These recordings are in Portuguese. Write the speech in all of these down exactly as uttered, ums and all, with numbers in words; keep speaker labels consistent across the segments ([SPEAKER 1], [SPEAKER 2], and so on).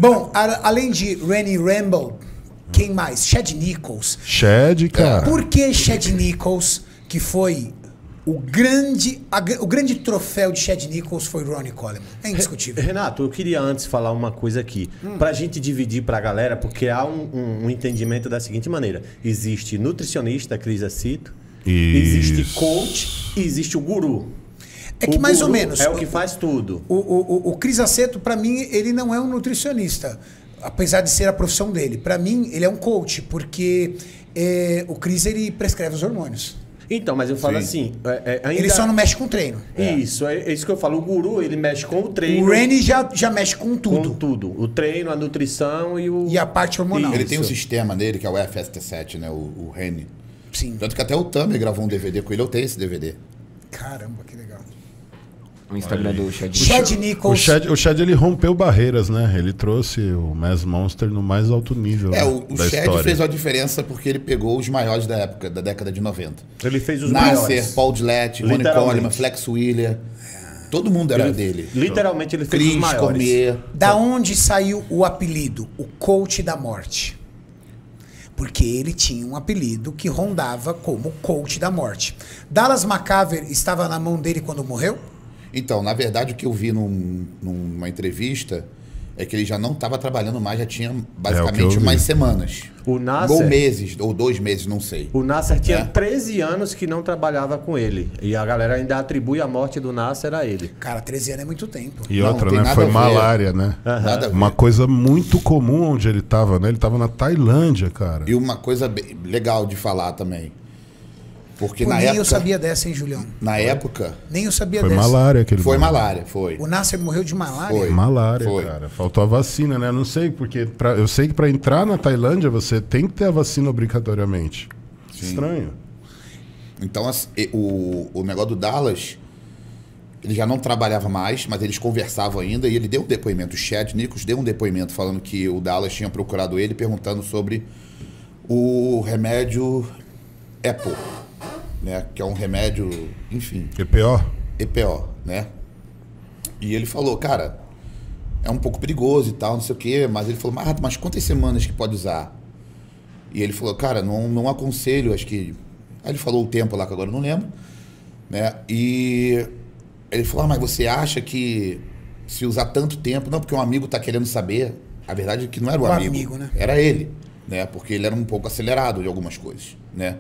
[SPEAKER 1] Bom, a, além de Rennie Rambo, quem mais? Chad Nichols.
[SPEAKER 2] Chad, cara.
[SPEAKER 1] Por que Chad Nichols, que foi o grande, a, o grande troféu de Chad Nichols, foi Ronnie Coleman? É indiscutível.
[SPEAKER 3] Renato, eu queria antes falar uma coisa aqui. Hum. Pra gente dividir pra galera, porque há um, um, um entendimento da seguinte maneira. Existe nutricionista, Cris Acito. Existe coach e existe o guru.
[SPEAKER 1] É que
[SPEAKER 3] o
[SPEAKER 1] mais ou menos.
[SPEAKER 3] É o que faz tudo.
[SPEAKER 1] O, o, o, o Cris Aceto, para mim, ele não é um nutricionista, apesar de ser a profissão dele. Para mim, ele é um coach, porque é, o Cris ele prescreve os hormônios.
[SPEAKER 3] Então, mas eu falo
[SPEAKER 2] Sim.
[SPEAKER 3] assim... É, é, ainda...
[SPEAKER 1] Ele só não mexe com treino.
[SPEAKER 3] Isso, é, é isso que eu falo. O guru, ele mexe com o treino.
[SPEAKER 1] O Rennie já, já mexe com tudo.
[SPEAKER 3] Com tudo. O treino, a nutrição e o...
[SPEAKER 1] E a parte hormonal.
[SPEAKER 4] Ele tem um sistema dele, que é o F S T sete, né? O, o Rennie.
[SPEAKER 1] Sim.
[SPEAKER 4] Tanto que até o Tamer gravou um D V D com ele. Eu tenho esse D V D.
[SPEAKER 1] Caramba, que legal.
[SPEAKER 5] O Instagram do Chad
[SPEAKER 1] Chad
[SPEAKER 2] O
[SPEAKER 1] Nichols.
[SPEAKER 2] Chad, o Chad, ele rompeu barreiras, né? Ele trouxe o Mass Monster no mais alto nível
[SPEAKER 4] É, o, o
[SPEAKER 2] da
[SPEAKER 4] Chad
[SPEAKER 2] história.
[SPEAKER 4] fez uma diferença porque ele pegou os maiores da época, da década de noventa.
[SPEAKER 3] Ele fez os
[SPEAKER 4] Nasser,
[SPEAKER 3] maiores.
[SPEAKER 4] Paul Gillette, Ronnie
[SPEAKER 3] Literalmente.
[SPEAKER 4] Coleman, Flex Wheeler. Todo mundo era
[SPEAKER 3] Ele-
[SPEAKER 4] dele.
[SPEAKER 3] Literalmente, ele fez
[SPEAKER 4] Chris
[SPEAKER 3] os maiores.
[SPEAKER 4] Cormier.
[SPEAKER 1] Da onde saiu o apelido? O coach da morte. Porque ele tinha um apelido que rondava como coach da morte. Dallas McCaver estava na mão dele quando morreu?
[SPEAKER 4] Então, na verdade, o que eu vi num- numa entrevista é que ele já não estava trabalhando mais, já tinha
[SPEAKER 2] É, o que
[SPEAKER 4] basicamente
[SPEAKER 2] eu vi.
[SPEAKER 4] umas semanas.
[SPEAKER 3] O Nasser...
[SPEAKER 4] Ou meses, ou dois meses, não sei.
[SPEAKER 3] O Nasser tinha
[SPEAKER 4] É.
[SPEAKER 3] treze anos que não trabalhava com ele. E a galera ainda atribui a morte do Nasser a ele.
[SPEAKER 1] Cara, treze anos é muito tempo.
[SPEAKER 2] E
[SPEAKER 4] Não,
[SPEAKER 2] outra,
[SPEAKER 4] tem
[SPEAKER 2] né?
[SPEAKER 4] nada
[SPEAKER 2] Foi
[SPEAKER 4] a ver.
[SPEAKER 2] malária, né?
[SPEAKER 4] Nada a ver.
[SPEAKER 2] Uma coisa muito comum onde ele tava, né? Ele tava na Tailândia, cara.
[SPEAKER 4] E uma coisa bem- legal de falar também. Porque
[SPEAKER 1] Pô,
[SPEAKER 4] na
[SPEAKER 1] nem
[SPEAKER 4] época...
[SPEAKER 1] eu sabia dessa, hein, Julião?
[SPEAKER 4] Na época,
[SPEAKER 1] Nem eu sabia
[SPEAKER 2] Foi
[SPEAKER 1] dessa.
[SPEAKER 2] malária que ele
[SPEAKER 4] foi
[SPEAKER 2] morreu.
[SPEAKER 4] malária, foi.
[SPEAKER 1] O Nasser morreu de malária?
[SPEAKER 4] Foi.
[SPEAKER 2] Malária,
[SPEAKER 4] Foi.
[SPEAKER 2] cara. Faltou a vacina, né? Não sei, porque pra, eu sei que pra entrar na Tailândia você tem que ter a vacina obrigatoriamente. Estranho.
[SPEAKER 4] Então, assim, e- o, o negócio do Dallas, ele já não trabalhava mais, mas eles conversavam ainda e ele deu um depoimento. O Chad Nichols deu um depoimento falando que o Dallas tinha procurado ele perguntando sobre o remédio Apple, né? Que é um remédio, enfim,
[SPEAKER 2] E pior?
[SPEAKER 4] E P O, né? E ele falou, cara, é um pouco perigoso e tal, não sei o quê, mas ele falou, mas, mas quantas semanas que pode usar? E ele falou, cara, não, não aconselho, acho que... Aí ele falou o tempo lá, que agora eu não lembro, né? E ele falou, ah, mas você acha que se usar tanto tempo... Não, porque um amigo tá querendo saber. A verdade é que não era o,
[SPEAKER 1] O
[SPEAKER 4] amigo,
[SPEAKER 1] amigo, né?
[SPEAKER 4] era ele, né? Porque ele era um pouco acelerado de algumas coisas, né?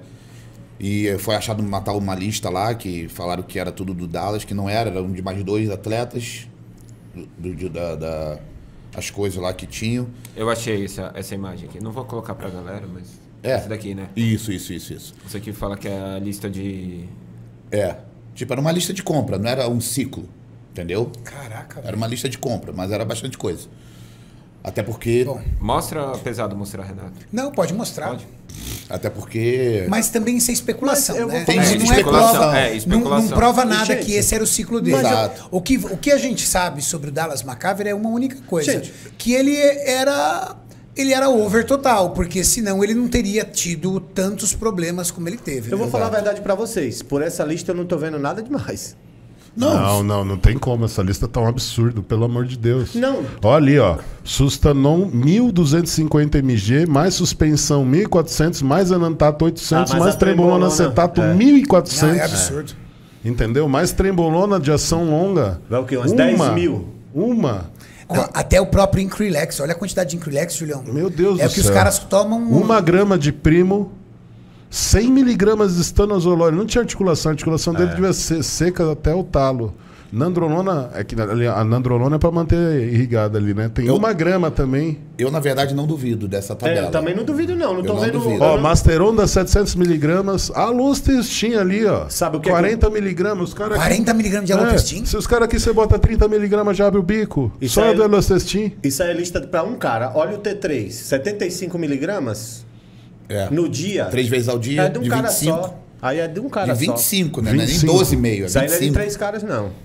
[SPEAKER 4] E foi achado matar uma lista lá, que falaram que era tudo do Dallas, que não era, eram de mais dois atletas, do, do- da, da- as coisas lá que tinham.
[SPEAKER 5] Eu achei essa, essa imagem aqui. Não vou colocar pra galera, mas...
[SPEAKER 4] É.
[SPEAKER 5] Essa daqui, né?
[SPEAKER 4] Isso, isso, isso, isso.
[SPEAKER 5] Isso aqui fala que é a lista de...
[SPEAKER 4] É. Tipo, era uma lista de compra, não era um ciclo, entendeu?
[SPEAKER 1] Caraca,
[SPEAKER 4] Era
[SPEAKER 1] velho.
[SPEAKER 4] uma lista de compra, mas era bastante coisa. Até porque...
[SPEAKER 1] Bom,
[SPEAKER 5] Mostra, pesado mostrar, Renato.
[SPEAKER 1] não, pode mostrar.
[SPEAKER 5] Pode.
[SPEAKER 4] Até porque...
[SPEAKER 1] Mas também isso é especulação,
[SPEAKER 3] Mas eu
[SPEAKER 1] né?
[SPEAKER 3] vou
[SPEAKER 4] Tem
[SPEAKER 1] Isso
[SPEAKER 4] muita
[SPEAKER 1] não é
[SPEAKER 4] especulação.
[SPEAKER 1] prova,
[SPEAKER 5] É,
[SPEAKER 1] não,
[SPEAKER 5] especulação.
[SPEAKER 1] não prova nada
[SPEAKER 3] Gente,
[SPEAKER 1] que esse era o ciclo dele.
[SPEAKER 4] mas eu-
[SPEAKER 1] O que, o que a gente sabe sobre o Dallas McCaver é uma única coisa.
[SPEAKER 3] Gente.
[SPEAKER 1] Que ele era... Ele era over total, porque senão ele não teria tido tantos problemas como ele teve.
[SPEAKER 3] Eu vou
[SPEAKER 1] né?
[SPEAKER 3] falar a verdade pra vocês. Por essa lista eu não tô vendo nada demais.
[SPEAKER 4] Não,
[SPEAKER 2] Não, não, não tem como. Essa lista tá um absurdo, pelo amor de Deus.
[SPEAKER 3] Não.
[SPEAKER 2] Olha ali, ó. Sustanon mil duzentos e cinquenta mililitros, mais suspensão mil e quatrocentos, mais anantato oitocentos,
[SPEAKER 3] Ah, mas
[SPEAKER 2] mais
[SPEAKER 3] a
[SPEAKER 2] trembolona
[SPEAKER 3] trembolona,
[SPEAKER 2] acetato
[SPEAKER 3] é.
[SPEAKER 2] mil e
[SPEAKER 1] Não,
[SPEAKER 2] quatrocentos.
[SPEAKER 1] é absurdo.
[SPEAKER 2] Entendeu? Mais trembolona de ação longa.
[SPEAKER 3] Vai o quê? Umas dez mil?
[SPEAKER 2] Uma.
[SPEAKER 1] Não, até o próprio Increlex. Olha a quantidade de Increlex, Julião.
[SPEAKER 2] Meu Deus
[SPEAKER 1] É
[SPEAKER 2] do
[SPEAKER 1] o que os
[SPEAKER 2] céu.
[SPEAKER 1] caras tomam...
[SPEAKER 2] Uma grama de primo, cem miligramas de estanozolol. Ele não tinha articulação. A articulação dele devia ser seca até o talo. Nandrolona, é que ali, a nandrolona é para manter irrigada ali, né? Tem
[SPEAKER 4] Eu-
[SPEAKER 2] uma grama também.
[SPEAKER 4] eu na verdade não duvido dessa
[SPEAKER 3] É,
[SPEAKER 4] tabela.
[SPEAKER 3] eu também não duvido, não. Não
[SPEAKER 4] Eu
[SPEAKER 3] tô
[SPEAKER 4] não
[SPEAKER 3] vendo.
[SPEAKER 4] duvido.
[SPEAKER 3] eu
[SPEAKER 2] Ó,
[SPEAKER 3] não-
[SPEAKER 2] Masteronda setecentos miligramas. A Lustes tinha ali, ó.
[SPEAKER 3] Sabe o que é
[SPEAKER 2] quarenta miligramas. Os cara
[SPEAKER 1] quarenta miligramas de
[SPEAKER 2] É,
[SPEAKER 1] Alopestin?
[SPEAKER 2] se os caras aqui você bota trinta miligramas, já abre o bico.
[SPEAKER 3] Isso
[SPEAKER 2] Só
[SPEAKER 3] aí-
[SPEAKER 2] do Elostestin.
[SPEAKER 3] Isso aí é lista pra um cara. Olha o T três. setenta e cinco miligramas
[SPEAKER 4] É.
[SPEAKER 3] no dia.
[SPEAKER 4] Três vezes ao dia,
[SPEAKER 3] É de um
[SPEAKER 4] de
[SPEAKER 3] cara
[SPEAKER 4] vinte e cinco.
[SPEAKER 3] só. Aí é de um cara
[SPEAKER 4] De vinte e
[SPEAKER 3] só.
[SPEAKER 4] cinco, né? Não é nem
[SPEAKER 2] vinte e cinco.
[SPEAKER 4] doze e meio, é
[SPEAKER 3] Isso aí não é de
[SPEAKER 4] vinte e cinco.
[SPEAKER 3] três caras, não.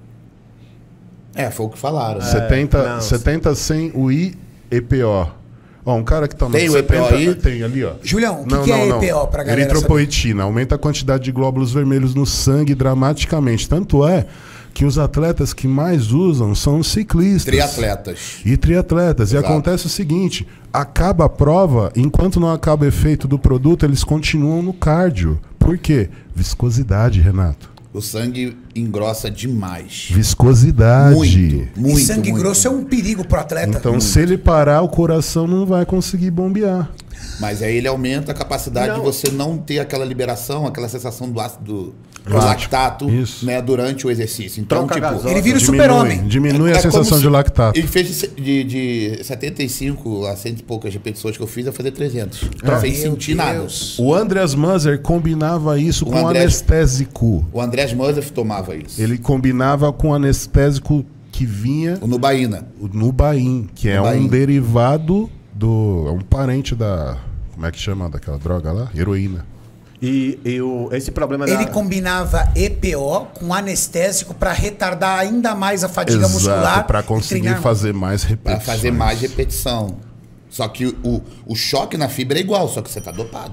[SPEAKER 4] É, foi o que falaram. né?
[SPEAKER 2] setenta,
[SPEAKER 3] não.
[SPEAKER 2] setenta, cem, U I, E P O. Ó, um cara que toma
[SPEAKER 4] Tem o E P O aí?
[SPEAKER 2] Tem ali, ó.
[SPEAKER 1] Julião, o que, que é E P O pra galera saber?
[SPEAKER 2] Eritropoetina. Aumenta a quantidade de glóbulos vermelhos no sangue dramaticamente. Tanto é que os atletas que mais usam são os ciclistas.
[SPEAKER 4] Triatletas.
[SPEAKER 2] E triatletas.
[SPEAKER 4] Exato.
[SPEAKER 2] E acontece o seguinte, acaba a prova, enquanto não acaba o efeito do produto, eles continuam no cardio. Por quê? Viscosidade, Renato.
[SPEAKER 4] O sangue engrossa demais.
[SPEAKER 2] Viscosidade.
[SPEAKER 4] Muito, muito,
[SPEAKER 1] e sangue
[SPEAKER 4] muito.
[SPEAKER 1] grosso é um perigo pro atleta.
[SPEAKER 2] Então, se ele parar, o coração não vai conseguir bombear.
[SPEAKER 4] Mas aí ele aumenta a capacidade
[SPEAKER 3] Não.
[SPEAKER 4] de você não ter aquela liberação, aquela sensação do ácido do
[SPEAKER 2] Lático.
[SPEAKER 4] lactato,
[SPEAKER 2] Isso.
[SPEAKER 4] né, durante o exercício. Então,
[SPEAKER 3] Troca
[SPEAKER 4] tipo,
[SPEAKER 3] gasosa.
[SPEAKER 1] Ele vira o
[SPEAKER 2] Diminui,
[SPEAKER 1] super-homem.
[SPEAKER 2] diminui
[SPEAKER 4] é
[SPEAKER 2] a sensação
[SPEAKER 4] como se-
[SPEAKER 2] de lactato.
[SPEAKER 4] Ele fez de, de, de setenta e cinco a cento e poucas repetições que eu fiz, a fazer trezentos.
[SPEAKER 2] É.
[SPEAKER 4] Sem
[SPEAKER 1] Meu
[SPEAKER 4] sentir nada.
[SPEAKER 1] Deus.
[SPEAKER 2] O Andreas Moser combinava isso
[SPEAKER 4] O
[SPEAKER 2] com
[SPEAKER 4] Andreas-
[SPEAKER 2] anestésico.
[SPEAKER 4] O Andrés Mosef tomava isso.
[SPEAKER 2] Ele combinava com anestésico que vinha
[SPEAKER 4] O Nubaína.
[SPEAKER 2] o Nubain, que é
[SPEAKER 4] Nubain.
[SPEAKER 2] um derivado do... É um parente da... Como é que chama daquela droga lá? Heroína.
[SPEAKER 3] E, e o, esse problema
[SPEAKER 1] Ele
[SPEAKER 3] da...
[SPEAKER 1] combinava E P O com anestésico para retardar ainda mais a fadiga muscular.
[SPEAKER 2] para
[SPEAKER 1] e
[SPEAKER 2] conseguir
[SPEAKER 1] treinar.
[SPEAKER 2] fazer mais
[SPEAKER 4] Pra
[SPEAKER 2] repetições.
[SPEAKER 4] fazer mais repetição. Só que o, o choque na fibra é igual, só que você tá dopado.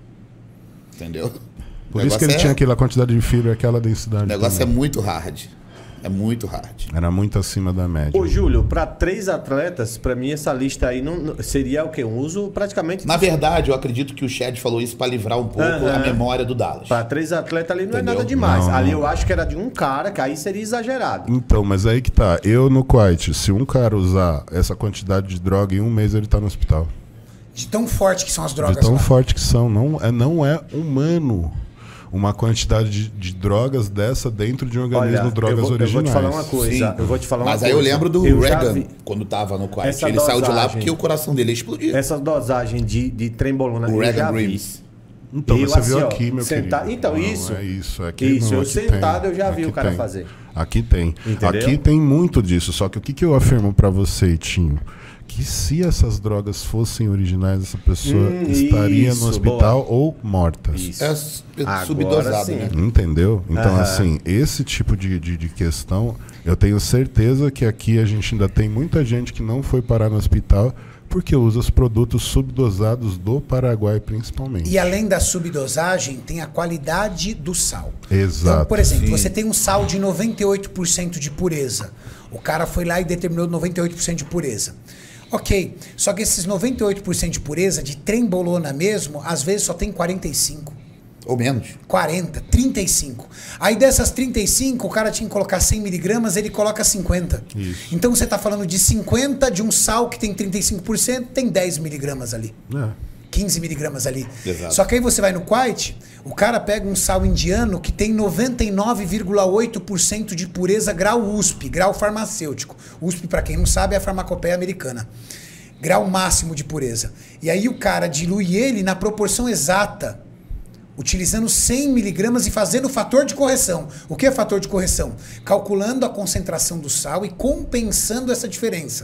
[SPEAKER 4] Entendeu?
[SPEAKER 2] Por
[SPEAKER 4] O
[SPEAKER 2] isso que ele
[SPEAKER 4] negócio
[SPEAKER 2] tinha
[SPEAKER 4] é-
[SPEAKER 2] aquela quantidade de fibra e aquela densidade.
[SPEAKER 4] O negócio
[SPEAKER 2] também.
[SPEAKER 4] é muito hard. É muito hard.
[SPEAKER 2] Era muito acima da média.
[SPEAKER 3] Ô, Júlio, para três atletas, para mim essa lista aí não, não- seria o quê? Um uso praticamente...
[SPEAKER 4] Na verdade, eu acredito que o Chad falou isso pra livrar um pouco
[SPEAKER 3] Aham.
[SPEAKER 4] a memória do Dallas.
[SPEAKER 3] Para três atletas ali não
[SPEAKER 4] Entendeu?
[SPEAKER 3] é nada demais.
[SPEAKER 2] Não,
[SPEAKER 3] ali
[SPEAKER 2] não.
[SPEAKER 3] eu acho que era de um cara, que aí seria exagerado.
[SPEAKER 2] Então, mas aí que tá. Eu no Kuwait, se um cara usar essa quantidade de droga, em um mês ele tá no hospital.
[SPEAKER 1] De tão forte que são as drogas
[SPEAKER 2] De tão
[SPEAKER 1] lá.
[SPEAKER 2] forte que são. Não é, não é humano uma quantidade de, de drogas dessa dentro de um organismo
[SPEAKER 3] Olha,
[SPEAKER 2] drogas
[SPEAKER 3] eu vou, eu vou
[SPEAKER 2] originais.
[SPEAKER 3] te falar uma coisa.
[SPEAKER 4] Sim.
[SPEAKER 3] Eu vou te falar uma
[SPEAKER 4] Mas
[SPEAKER 3] coisa.
[SPEAKER 4] aí eu lembro do
[SPEAKER 3] Eu já
[SPEAKER 4] Reagan,
[SPEAKER 3] vi
[SPEAKER 4] quando tava no Kuwait.
[SPEAKER 3] essa
[SPEAKER 4] Ele saiu de lá
[SPEAKER 3] dosagem.
[SPEAKER 4] porque o coração dele explodiu.
[SPEAKER 3] Essa dosagem de, de trembolona,
[SPEAKER 4] O
[SPEAKER 3] eu
[SPEAKER 4] Reagan
[SPEAKER 3] já vi.
[SPEAKER 4] Dreams.
[SPEAKER 2] Então,
[SPEAKER 3] Eu,
[SPEAKER 2] mas você
[SPEAKER 3] assim,
[SPEAKER 2] viu
[SPEAKER 3] ó,
[SPEAKER 2] aqui, meu
[SPEAKER 3] senta-
[SPEAKER 2] querido.
[SPEAKER 3] Então,
[SPEAKER 2] Não,
[SPEAKER 3] isso.
[SPEAKER 2] É isso, aqui
[SPEAKER 3] Isso,
[SPEAKER 2] não,
[SPEAKER 3] eu
[SPEAKER 2] aqui
[SPEAKER 3] sentado
[SPEAKER 2] tem.
[SPEAKER 3] eu já vi
[SPEAKER 2] Aqui
[SPEAKER 3] o cara
[SPEAKER 2] tem.
[SPEAKER 3] fazer.
[SPEAKER 2] Aqui tem.
[SPEAKER 3] Entendeu?
[SPEAKER 2] Aqui tem muito disso. Só que o que, que eu afirmo pra você, Tinho? Que se essas drogas fossem originais, essa pessoa
[SPEAKER 3] Hum,
[SPEAKER 2] estaria
[SPEAKER 3] isso,
[SPEAKER 2] no hospital ou morta.
[SPEAKER 3] Isso.
[SPEAKER 4] É su-
[SPEAKER 3] Agora
[SPEAKER 4] subdosado,
[SPEAKER 3] sim.
[SPEAKER 4] né?
[SPEAKER 2] Entendeu? Então,
[SPEAKER 3] Aham.
[SPEAKER 2] assim, esse tipo de, de, de questão, eu tenho certeza que aqui a gente ainda tem muita gente que não foi parar no hospital porque usa os produtos subdosados do Paraguai, principalmente.
[SPEAKER 1] E além da subdosagem, tem a qualidade do sal.
[SPEAKER 2] Exato.
[SPEAKER 1] Então, por exemplo,
[SPEAKER 4] Sim.
[SPEAKER 1] você tem um sal de noventa e oito por cento de pureza. O cara foi lá e determinou noventa e oito por cento de pureza. Ok, só que esses noventa e oito por cento de pureza, de trembolona mesmo, às vezes só tem quarenta e cinco.
[SPEAKER 4] Ou menos.
[SPEAKER 1] quarenta, trinta e cinco. Aí dessas trinta e cinco, o cara tinha que colocar cem miligramas, ele coloca cinquenta.
[SPEAKER 2] Isso.
[SPEAKER 1] Então você está falando de cinquenta de um sal que tem trinta e cinco por cento, tem dez miligramas ali.
[SPEAKER 2] É.
[SPEAKER 1] quinze miligramas ali.
[SPEAKER 4] Exato.
[SPEAKER 1] Só que aí você vai no Kuwait, o cara pega um sal indiano que tem noventa e nove vírgula oito por cento de pureza grau U S P, grau farmacêutico. U S P, para quem não sabe, é a farmacopeia americana. Grau máximo de pureza. E aí o cara dilui ele na proporção exata, utilizando cem miligramas e fazendo o fator de correção. O que é fator de correção? Calculando a concentração do sal e compensando essa diferença.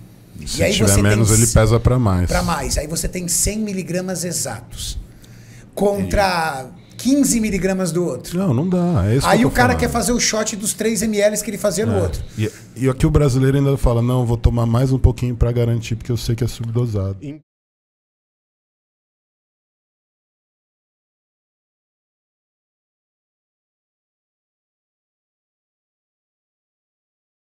[SPEAKER 2] Se
[SPEAKER 1] E aí
[SPEAKER 2] tiver
[SPEAKER 1] você tem
[SPEAKER 2] menos, ele pesa para mais.
[SPEAKER 1] Para mais. Aí você tem cem miligramas exatos. Contra quinze miligramas do outro.
[SPEAKER 2] Não, não dá. É isso que
[SPEAKER 1] Aí
[SPEAKER 2] eu
[SPEAKER 1] o
[SPEAKER 2] tô
[SPEAKER 1] cara
[SPEAKER 2] falando.
[SPEAKER 1] quer fazer o shot dos três mililitros que ele fazia no
[SPEAKER 2] É.
[SPEAKER 1] outro.
[SPEAKER 2] E, e aqui o brasileiro ainda fala, não, vou tomar mais um pouquinho para garantir, porque eu sei que é subdosado.